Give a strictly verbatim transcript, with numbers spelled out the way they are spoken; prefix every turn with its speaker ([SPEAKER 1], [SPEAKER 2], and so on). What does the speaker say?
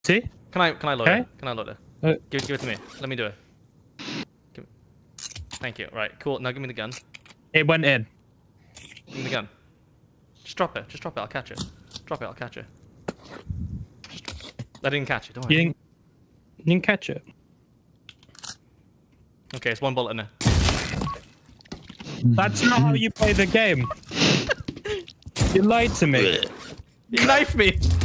[SPEAKER 1] See?
[SPEAKER 2] Can I can I load
[SPEAKER 1] Okay.
[SPEAKER 2] it? Can I load it?
[SPEAKER 1] Uh,
[SPEAKER 2] Give it give it to me. Let me do it. Give me... Thank you. Right, cool. Now give me the gun.
[SPEAKER 1] It went in.
[SPEAKER 2] Give me the gun. Just drop it. Just drop it. I'll catch it. Drop it. I'll catch it. I didn't catch it. Don't worry.
[SPEAKER 1] You didn't, you didn't catch it.
[SPEAKER 2] Okay, it's one bullet in it.
[SPEAKER 1] That's not how you play the game. You lied to me.
[SPEAKER 2] You knifed me.